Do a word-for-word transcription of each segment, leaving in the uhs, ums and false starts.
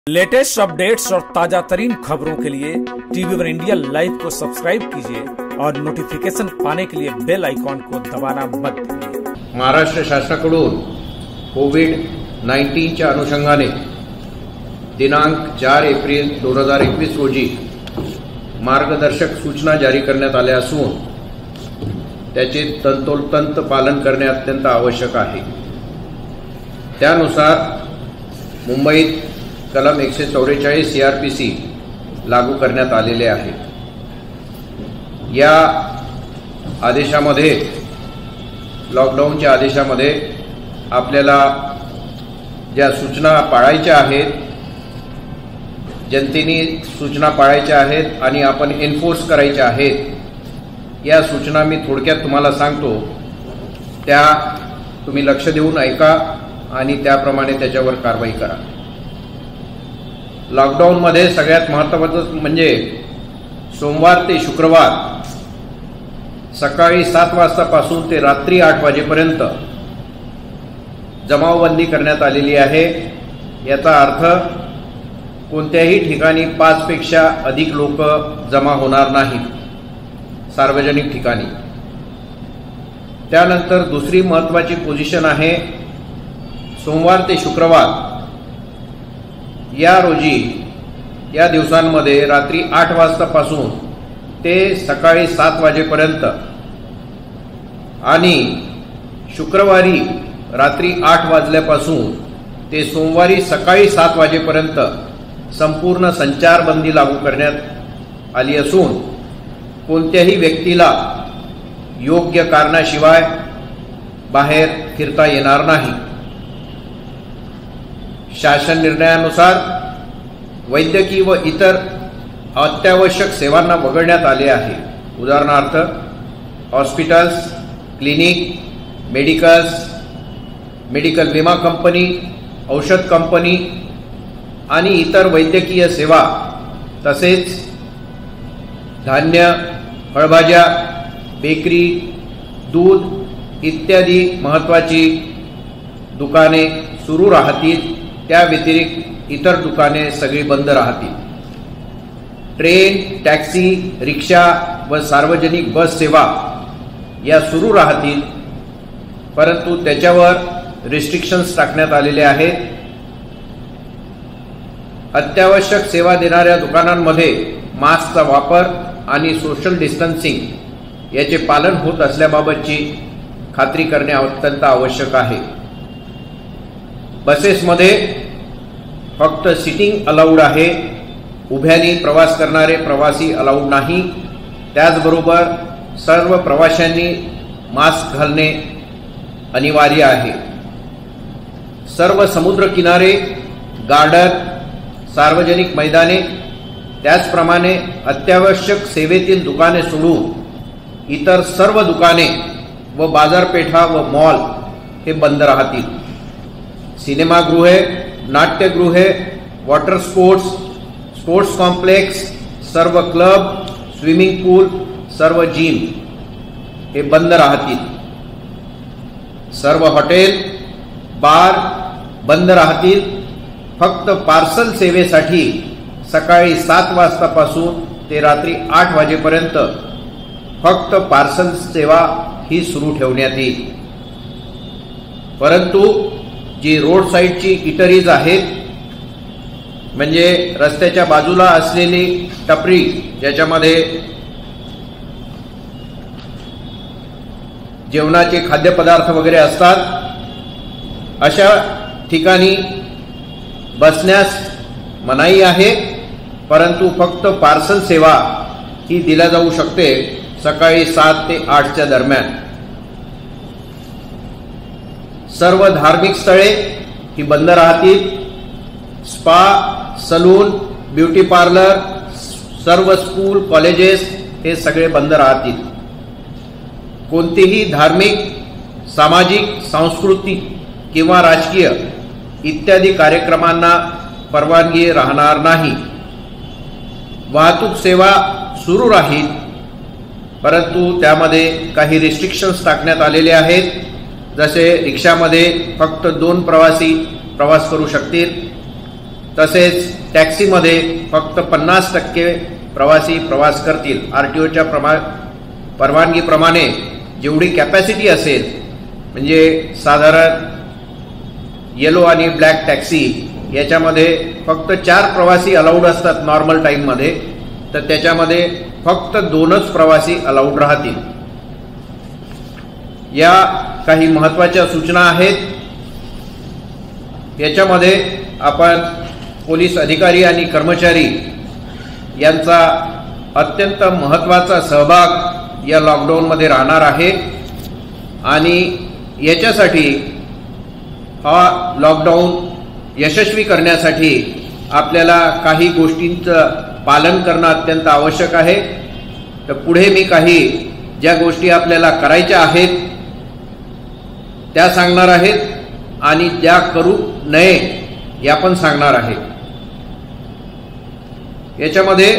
Latest updates और ताजा तरीन खबरों के लिए टीवी वन इंडिया लाइव को सब्सक्राइब कीजिए और नोटिफिकेशन पाने के लिए बेल आइकॉन को दबाना मत भूलिए। महाराष्ट्र शासनाकडून कोविड नाईन्टीनच्या अनुषंगाने दिनांक चार एप्रिल दोन हजार एकवीस रोजी मार्गदर्शक सूचना जारी करण्यात आल्या असून त्याचे तंतोतंत पालन करणे अत्यंत आवश्यक आहे। त्यानुसार मुंबईत कलम एकशे चौवेचाळीस सीआरपीसी लागू करण्यात आलेले आहे। या आदेशामध्ये लॉकडाऊनच्या आदेशामध्ये आपल्याला ज्या सूचना पाळायच्या आहेत, जनतेने सूचना पाळायच्या आहेत आणि आपण एन्फोर्स करायच्या आहेत, या सूचना मी थोडक्यात तुम्हाला सांगतो। त्या तुम्ही लक्ष देऊन ऐका आणि त्याप्रमाणे त्याच्यावर कारवाई करा। लॉकडाऊन मध्ये सगळ्यात महत्त्वाचं म्हणजे सोमवार ते शुक्रवार सकाळी सात वाजतापासून ते रात्री आठ वाजेपर्यंत जमावबंदी करण्यात आलेली आहे। याचा अर्थ कोणत्याही ठिकाणी पाच पेक्षा अधिक लोक जमा होणार नाहीत सार्वजनिक ठिकाणी। त्यानंतर दुसरी महत्त्वाची पोझिशन आहे सोमवार ते शुक्रवार या रोजी या दिवसांमध्ये रात्री आठ वाजतापासून ते सकाळी सात वाजेपर्यंत आणि शुक्रवारी रात्री आठ वाजल्यापासून ते सोमवारी सकाळी सात वाजेपर्यंत संपूर्ण संचारबंदी लागू करण्यात आली असून कोणत्याही व्यक्तीला योग्य कारणाशिवाय बाहेर फिरता येणार नाही। शासन निर्णयानुसार वैद्यकीय व इतर अत्यावश्यक सेवांना वगळण्यात आले आहे। उदाहरणार्थ हॉस्पिटल्स, क्लिनिक, मेडिकल्स, मेडिकल विमा कंपनी, औषध कंपनी आणि इतर वैद्यकीय सेवा, तसेच धान्य, फळभाज्या, बेकरी, दूध इत्यादी महत्त्वाची दुकाने सुरू राहतील। त्या व्यतिरिक्त इतर दुकाने सगळी बंद राहतील। ट्रेन, टॅक्सी, रिक्षा व सार्वजनिक बस सेवा या सुरू राहतील, परंतु त्याच्यावर रिस्ट्रिक्शन्स टाकण्यात आलेले आहेत। अत्यावश्यक सेवा देणाऱ्या दुकानांमध्ये मास्कचा वापर आणि सोशल डिस्टन्सिंग याचे पालन होत असल्याबाबतची खात्री करणे अत्यंत आवश्यक आहे। बसेसमध्ये फक्त सिटिंग अलाउड आहे, उभ्याने प्रवास करणारे प्रवासी अलाउड नाही। त्याचबरोबर सर्व प्रवाशांनी मास्क घालणे अनिवार्य आहे। सर्व समुद्र किनारे, गार्डन, सार्वजनिक मैदाने, त्याचप्रमाणे अत्यावश्यक सेवेतील दुकाने सोडून इतर सर्व दुकाने व बाजारपेठा व मॉल हे बंद राहतील। सिनेमागृहे, नाट्यगृहे, वॉटर स्पोर्ट्स, स्पोर्ट्स कॉम्प्लेक्स, सर्व क्लब, स्विमिंग पूल, सर्व जिम हे बंद राहतील। सर्व हॉटेल, बार बंद राहतील। फक्त पार्सल सेवेसाठी सकाळी सात वाजतापासून ते रात्री आठ वाजेपर्यंत फक्त पार्सल सेवा ही सुरू ठेवण्यात येईल। परंतु जी रोड साईडची इटरीज आहेत, म्हणजे रस्त्याच्या बाजूला असलेली टपरी ज्याच्यामध्ये जेवणाचे खाद्यपदार्थ वगैरे असतात, अशा ठिकाणी बसण्यास मनाई आहे, परंतु फक्त पार्सल सेवा ही दिल्या जाऊ शकते सकाळी सात ते आठच्या दरम्यान। सर्व धार्मिक स्थळे ही बंद राहतील। स्पा, सलून, ब्युटी पार्लर, सर्व स्कूल, कॉलेजेस हे सगळे बंद राहतील। कोणतेही धार्मिक, सामाजिक, सांस्कृतिक किंवा राजकीय इत्यादी कार्यक्रमांना परवानगी राहणार नाही। वाहतूक सेवा सुरू राहील, परंतु त्यामध्ये काही रिस्ट्रिक्शन्स टाकण्यात आलेले आहेत। जसे रिक्षामध्ये फक्त दोन प्रवासी प्रवास करू शकतील, तसेच टॅक्सीमध्ये फक्त पन्नास टक्के प्रवासी प्रवास करतील. आरटीओच्या प्रमा परवानगीप्रमाणे जेवढी कॅपॅसिटी असेल, म्हणजे साधारण येलो आणि ब्लॅक टॅक्सी याच्यामध्ये फक्त चार प्रवासी अलाउड असतात नॉर्मल टाईममध्ये, तर त्याच्यामध्ये फक्त दोनच प्रवासी अलाउड राहतील. या काही महत्त्वाच्या सूचना आहेत. याच्यामध्ये आपण पोलीस अधिकारी आणि कर्मचारी यांचा अत्यंत महत्त्वाचा सहभाग या लॉकडाऊनमध्ये राहणार आहे आणि याच्यासाठी हा लॉकडाऊन यशस्वी करण्यासाठी आपल्याला काही गोष्टींचं पालन करणं अत्यंत आवश्यक आहे. तर पुढे मी काही ज्या गोष्टी आपल्याला करायच्या आहेत त्या सांगणार आहेत आणि ज्या करू नये या पण सांगणार आहे. याच्यामध्ये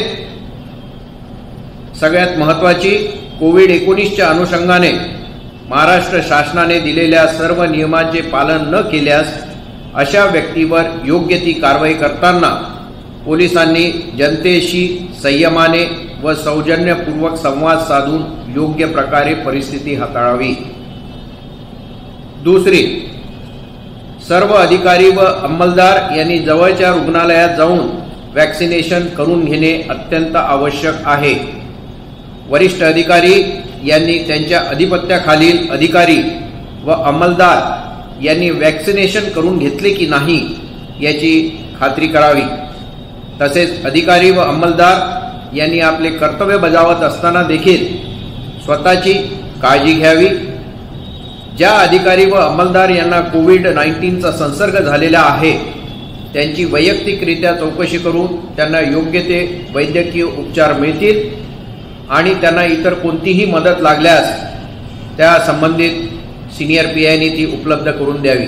सगळ्यात महत्त्वाची, कोविड एकोणीसच्या अनुषंगाने महाराष्ट्र शासनाने दिलेल्या सर्व नियमांचे पालन न केल्यास अशा व्यक्तीवर योग्य ती कारवाई करताना पोलिसांनी जनतेशी संयमाने व सौजन्यपूर्वक संवाद साधून योग्य प्रकारे परिस्थिती हाताळावी. दुसरी, सर्व अधिकारी व अंमलदार यांनी जवळच्या रुग्णालयात जाऊन वॅक्सिनेशन करून घेणे अत्यंत आवश्यक आहे. वरिष्ठ अधिकारी यांनी त्यांच्या अधिपत्याखालील अधिकारी व अंमलदार यांनी वॅक्सिनेशन करून घेतले की नाही याची खात्री करावी. तसेच अधिकारी व अंमलदार यांनी आपले कर्तव्य बजावत असताना देखील स्वतःची काळजी घ्यावी. ज्या अधिकारी व अंमलदार यांना कोविड नाईन्टीनचा संसर्ग झालेला आहे त्यांची वैयक्तिकरित्या चौकशी करून त्यांना योग्य ते वैद्यकीय उपचार मिळतील आणि त्यांना इतर कोणतीही मदत लागल्यास त्या संबंधित सिनियर पी आयनी ती उपलब्ध करून द्यावी.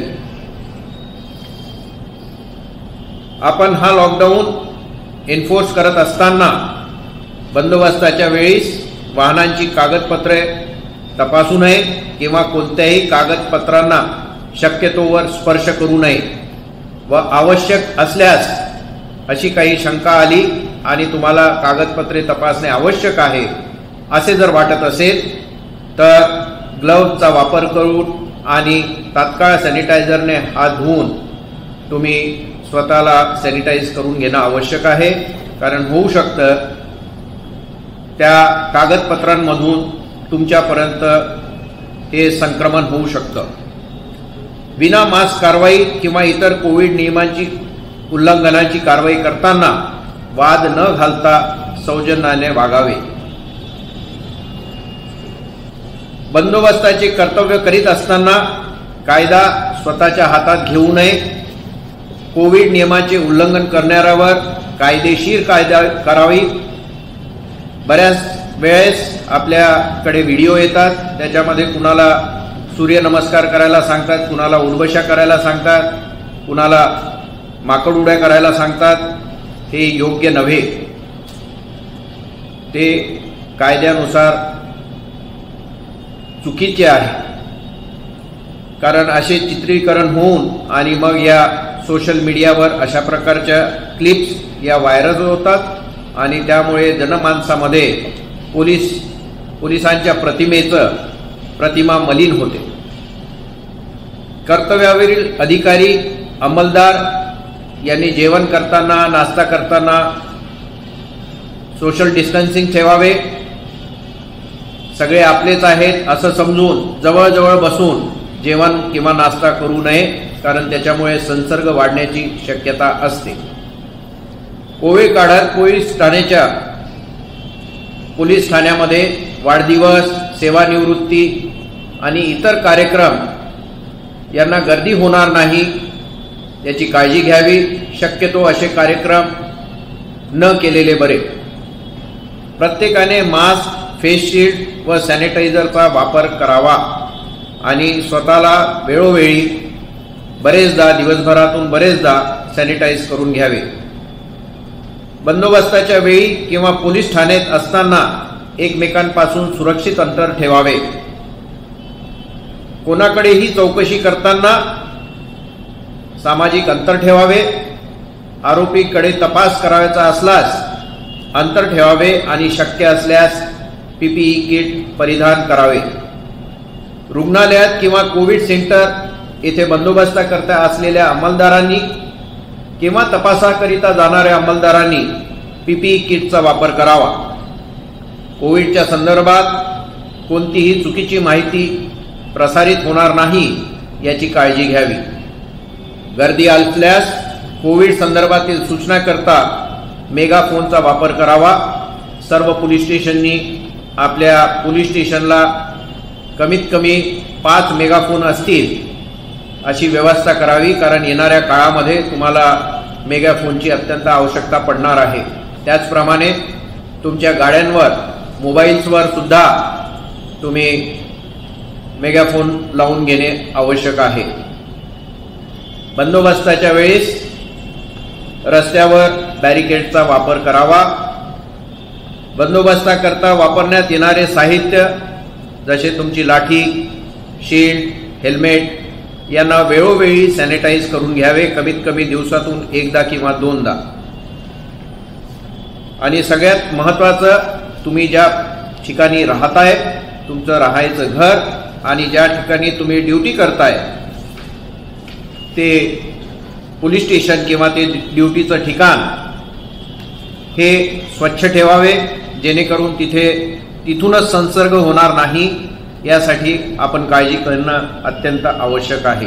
आपण हा लॉकडाऊन एन्फोर्स करत असताना बंदोबस्ताच्या वेळीस वाहनांची कागदपत्रे तपासू नये किंवा कोणत्याही कागदपत्रांना शक्यतोवर स्पर्श करू नये व आवश्यक असल्यास अशी काही शंका आली आणि तुम्हाला कागदपत्रे तपासणे आवश्यक आहे असे जर वाटत असेल तर ग्लव्हचा वापर करून आणि तात्काळ सॅनिटायझरने हात धुवून तुम्ही स्वतःला सॅनिटाईज करून घेणं आवश्यक आहे. कारण होऊ शकतं त्या कागदपत्रांमधून तुमच्यापर्यंत हे संक्रमण होऊ शकतं. विना मास्क कारवाई किंवा इतर कोविड नियमांची उल्लंघनाची कारवाई करताना वाद न घालता सौजन्याने वागावे. बंदोबस्ताचे कर्तव्य करीत असताना कायदा स्वतःच्या हातात घेऊ नये. कोविड नियमाचे उल्लंघन करणाऱ्यावर कायदेशीर कायदा करावी. बऱ्याच वेळेस आपल्याकडे व्हिडिओ येतात, त्याच्यामध्ये कुणाला सूर्यनमस्कार करायला सांगतात, कुणाला उठबशा करायला सांगतात, कुणाला माकड उड्या करायला सांगतात. हे योग्य नव्हे. ते कायद्यानुसार चुकीचे आहे. कारण असे चित्रीकरण होऊन आणि मग या सोशल मीडियावर अशा प्रकारच्या क्लिप्स या व्हायरल होतात आणि त्यामुळे जनमानसामध्ये पोलीस पोलिसांच्या प्रतिमेचं प्रतिमा मलिन होते. कर्तव्यावरील अधिकारी अंमलदार यांनी जेवण करताना नाश्ता करताना सोशल डिस्टन्सिंग ठेवावे. सगळे आपलेच आहेत असं समजून जवळजवळ बसून जेवण किंवा नाश्ता करू नये, कारण त्याच्यामुळे संसर्ग वाढण्याची शक्यता असते. कोविड काळात पोलीस ठाण्याच्या पोलीस ठाण्यामध्ये वाढदिवस, सेवानिवृत्ती आणि इतर कार्यक्रम यांना गर्दी होणार नाही याची काळजी घ्यावी. शक्यतो असे कार्यक्रम न केलेले बरे. प्रत्येकाने मास्क, फेस शील्ड व सॅनिटायझरचा वापर करावा आणि स्वतःला वेळोवेळी बरेचदा दिवसभरातून बरेचदा सॅनिटाईज करून घ्यावे. बंदोबस्ताच्या वेळी किंवा पोलीस ठाण्यात असताना एकमेकांपासून सुरक्षित अंतर ठेवावे. कोणाकडेही चौकशी करताना सामाजिक अंतर ठेवावे आरोपीकडे तपास करायचा असल्यास अंतर ठेवावे आणि शक्य असल्यास पीपीई किट परिधान करावे। रुग्णालयात किंवा कोविड सेंटर येथे बंदोबस्ताकरता असलेल्या अंमलदारांनी किंवा तपासाकरिता जाणाऱ्या अंमलदारांनी पीपीई किटचा वापर करावा। कोविडच्या संदर्भात कोणतीही चुकीची माहिती प्रसारित होणार नाही याची काळजी घ्यावी। गर्दी असल्यास कोविड संदर्भातील सूचना करता मेगाफोनचा वापर करावा। सर्व पोलीस स्टेशननी आपल्या पोलीस स्टेशनला कमीत कमी पाच मेगाफोन असतील अशी व्यवस्था करावी, कारण येणाऱ्या काळामध्ये तुम्हाला मेगाफोनची अत्यंत आवश्यकता पडणार आहे। त्याचप्रमाणे तुमच्या गाड्यांवर मोबाईल्सवर सुद्धा तुम्ही मेगाफोन लावून घेणे आवश्यक आहे। बंदोबस्ताच्या वेळेस रस्त्यावर बॅरिकेडचा वापर करावा। बंदोबस्ताकरता वापरण्यात येणारे साहित्य जसे तुमची लाठी, शील्ड, हेल्मेट यांना वेळोवेळी सॅनिटाईज करून घ्यावे, कमीत कमी दिवसातून एकदा किंवा दोनदा। आणि सगळ्यात महत्त्वाचं, तुम्ही ज्या ठिकाणी राहताय तुमचं राहायचं घर आणि ज्या ठिकाणी तुम्ही ड्युटी करताय ते पोलीस स्टेशन किंवा ते ड्युटीचं ठिकाण हे स्वच्छ ठेवावे, जेणेकरून तिथे तिथूनच संसर्ग होणार नाही यासाठी आपण काळजी करणं अत्यंत आवश्यक आहे।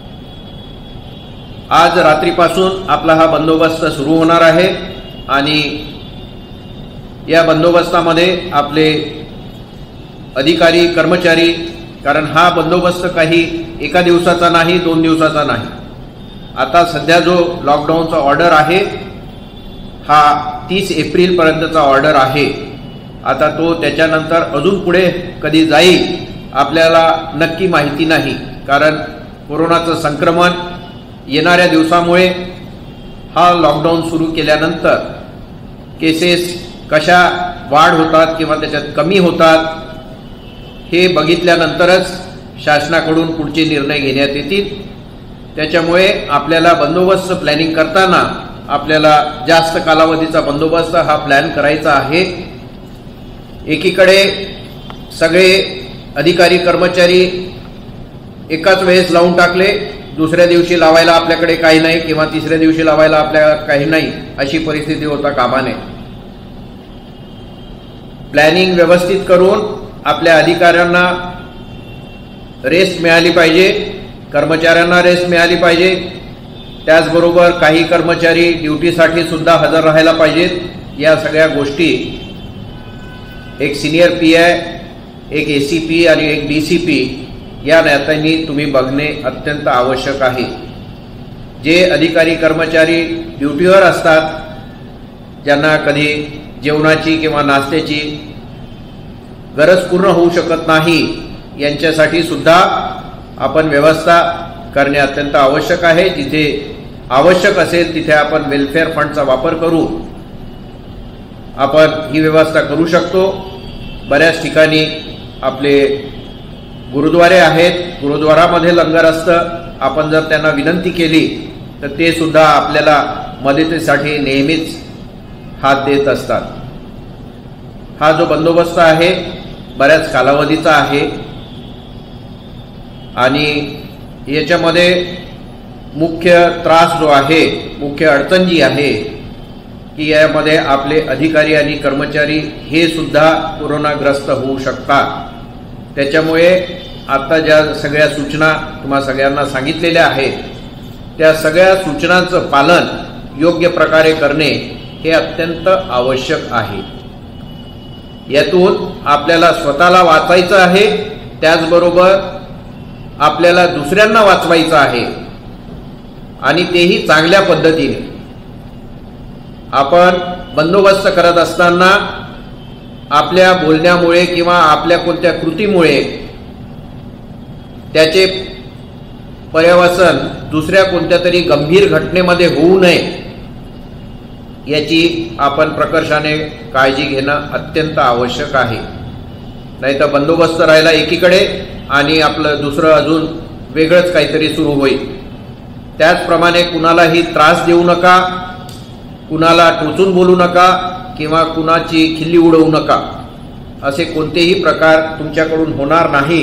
आज रात्रीपासून आपला हा बंदोबस्त सुरू होणार आहे आणि या बंदोबस्तामध्ये आपले अधिकारी कर्मचारी, कारण हा बंदोबस्त काही एका दिवसाचा नाही, दोन दिवसाचा नाही। आता सध्या जो लॉकडाऊनचा ऑर्डर आहे हा तीस एप्रिल पर्यंतचा ऑर्डर आहे। आता तो त्याच्यानंतर अजून पुढे कधी जाईल आपल्याला नक्की माहिती नाही, कारण कोरोनाचं संक्रमण येणाऱ्या दिवसामुळे हा लॉकडाऊन सुरू केल्यानंतर केसेस कशा वाढ होतात किंवा त्याच्यात कमी होतात हे बघितल्यानंतरच शासनाकडून पुढचे निर्णय घेण्यात येतील। त्याच्यामुळे आपल्याला बंदोबस्त प्लॅनिंग करताना आपल्याला जास्त कालावधीचा बंदोबस्त हा प्लॅन करायचा आहे। एकीकडे सगळे अधिकारी कर्मचारी एकाच वेळेस लावून टाकले, दुसऱ्या दिवशी लावायला आपल्याकडे काही नाही किंवा तिसऱ्या दिवशी लावायला आपल्या काही नाही अशी परिस्थिती होता कामा नये। प्लॅनिंग व्यवस्थित करून आपल्या अधिकाऱ्यांना रेस्ट मिळाली पाहिजे, कर्मचाऱ्यांना रेस्ट मिळाली पाहिजे। त्याचबरोबर काही कर्मचारी ड्युटीसाठी सुद्धा हजर राहायला पाहिजेत। या सगळ्या गोष्टी एक सिनियर पी आय, एक एसीपी आणि एक डीसीपी या नात्याने तुम्ही बघणे अत्यंत आवश्यक आहे। जे अधिकारी कर्मचारी ड्युटीवर असतात, ज्यांना कधी जेवणाची किंवा नाश्त्याची गरज पूर्ण होऊ शकत नाही, यांच्यासाठी सुद्धा आपण व्यवस्था करणे अत्यंत आवश्यक आहे। जिथे आवश्यक असेल तिथे आपण वेलफेअर फंडचा वापर करू आपण ही व्यवस्था करू शकतो। बऱ्याच ठिकाणी आपले गुरुद्वारे आहेत, गुरुद्वारामध्ये लंगर असतं। आपण जर त्यांना विनंती केली तर ते सुद्धा आपल्याला मदतीसाठी नेहमीच हात देत असतात। हा जो बंदोबस्त आहे बऱ्याच कालावधीचा आहे आणि याच्यामध्ये मुख्य त्रास जो आहे, मुख्य अडचण जी आहे की यामध्ये आपले अधिकारी आणि कर्मचारी हे सुद्धा कोरोनाग्रस्त होऊ शकतात। त्याच्यामुळे आता ज्या सगळ्या सूचना तुम्हा सगळ्यांना सांगितलेल्या आहेत त्या सगळ्या सूचनांचं पालन योग्य प्रकारे करणे हे अत्यंत आवश्यक आहे। यातून आपल्याला स्वतःला वाचवायचं आहे, त्याचबरोबर आपल्याला दुसऱ्यांना वाचवायचं आहे आणि तेही चांगल्या पद्धतीने। आपण बंदोबस्त करत असताना आपल्या बोलण्यामुळे किंवा आपल्या कोणत्या कृतीमुळे त्याचे पर्यवसन दुसऱ्या कोणत्या तरी गंभीर घटनेमध्ये होऊ नये याची आपण प्रकर्षाने काळजी घेणं अत्यंत आवश्यक आहे। नाहीतर बंदोबस्त राहिला एकीकडे आणि आपलं दुसरं अजून वेगळंच काहीतरी सुरू होईल। त्याचप्रमाणे कुणालाही त्रास देऊ नका, कुणाला टोचून बोलू नका किंवा कुणाची खिल्ली उडवू नका, असे कोणतेही प्रकार तुमच्याकडून होणार नाही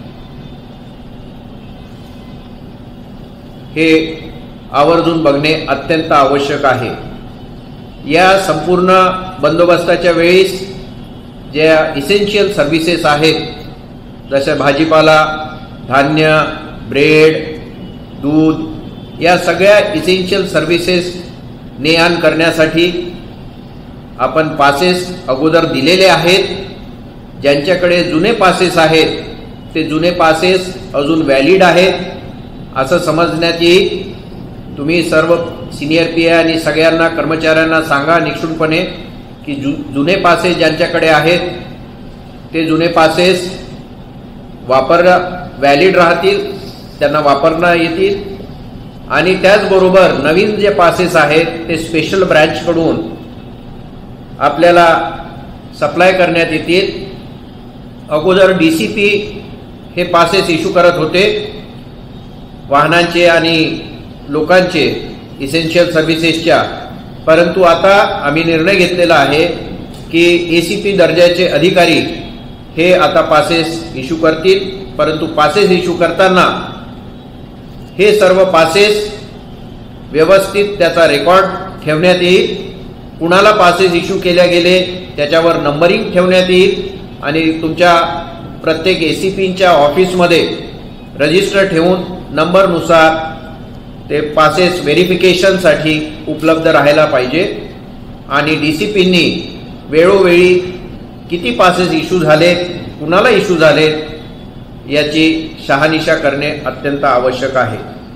हे आवर्जून बघणे अत्यंत आवश्यक आहे। या संपूर्ण बंदोबस्ताच्या वेळेस ज्या इसेन्शियल सर्व्हिसेस आहेत, जसे भाजीपाला, धान्य, ब्रेड, दूध, या सगळ्या इसेन्शियल सर्व्हिसेस ने आण करण्यासाठी आपण पासेस अगोदर दिलेले आहेत। ज्यांच्याकडे जुने पासेस आहेत ते जुने पासेस अजून व्हॅलिड आहेत असं समजण्यात येईल। तुम्ही सर्व सिनियर पी ए आणि सगळ्यांना कर्मचाऱ्यांना सांगा निक्षुणपणे की जु जुने पासेस ज्यांच्याकडे आहेत ते जुने पासेस वापर व्हॅलिड राहतील, त्यांना वापरता येतील आणि त्याचबरोबर नवीन जे पासेस आहेत ते स्पेशल ब्रँचकडून आपल्याला सप्लाय करण्यात येतील। अगोदर डी सी पी हे पासेस इश्यू करत होते वाहनांचे आणि लोकांचे इसेन्शियल सर्व्हिसेसच्या, परंतु आता आम्ही निर्णय घेतलेला आहे की ए सी पी दर्जाचे अधिकारी हे आता पासेस इश्यू करतील। परंतु पासेस इश्यू करताना हे सर्व पासेस व्यवस्थित त्याचा रेकॉर्ड ठेवण्यात येईल। कुणाला पासेस इश्यू केल्या गेले त्याच्यावर नंबरिंग ठेवण्यात येईल आणि तुमच्या प्रत्येक ए सी पीच्या ऑफिसमध्ये रजिस्टर ठेवून नंबरनुसार ते पासेस व्हेरिफिकेशनसाठी उपलब्ध राहायला पाहिजे आणि डी सी पींनी वेळोवेळी किती पासेस इश्यू झाले, कुणाला इश्यू झाले याची शहानिशा करणे अत्यंत आवश्यक आहे।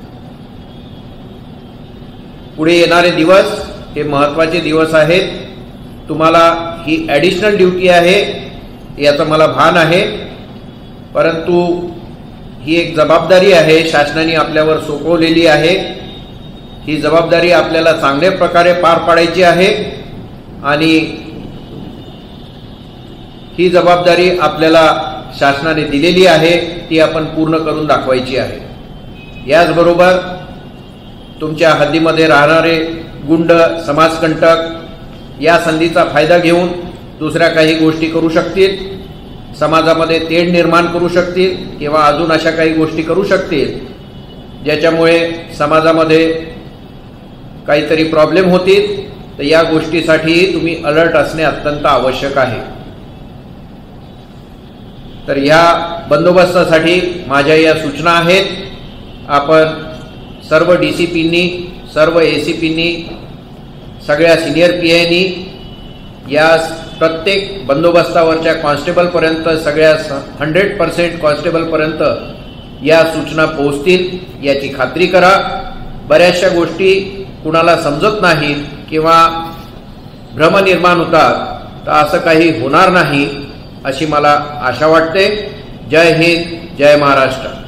पुढे येणारे दिवस हे महत्त्वाचे दिवस आहेत। तुम्हाला ही ॲडिशनल ड्युटी आहे याचं मला भान आहे, परंतु ही एक जबाबदारी आहे शासनाने आपल्यावर सोपवलेली आहे। ही जबाबदारी आपल्याला चांगल्या प्रकारे पार पाडायची आहे आणि ही जबाबदारी आपल्याला शासनाने दिलेली आहे ती आपण पूर्ण करून दाखवायची आहे। याचबरोबर तुमच्या हद्दीमध्ये राहणारे गुंड, समाजकंटक या संधीचा फायदा घेऊन दुसऱ्या काही गोष्टी करू शकतील, समाजामध्ये तेढ निर्माण करू शकतील किंवा अजून अशा काही गोष्टी करू शकतील ज्याच्यामुळे समाजामध्ये काहीतरी प्रॉब्लेम होतील, तर या गोष्टीसाठी तुम्ही अलर्ट असणे अत्यंत आवश्यक आहे। तर या बंदोबस्तासाठी माझ्या या सूचना आहेत। आपण सर्व डी सी पींनी, सर्व ए सी पींनी, सगळ्या सिनियर पी आयनी या प्रत्येक बंदोबस्तावरच्या कॉन्स्टेबलपर्यंत, सगळ्या हंड्रेड पर्सेंट कॉन्स्टेबलपर्यंत या सूचना पोहोचतील याची खात्री करा। बऱ्याचशा गोष्टी कुणाला समजत नाहीत किंवा भ्रम निर्माण होतात, तर असं काही होणार नाही अशी मला आशा वाटते। जय हिंद, जय महाराष्ट्र।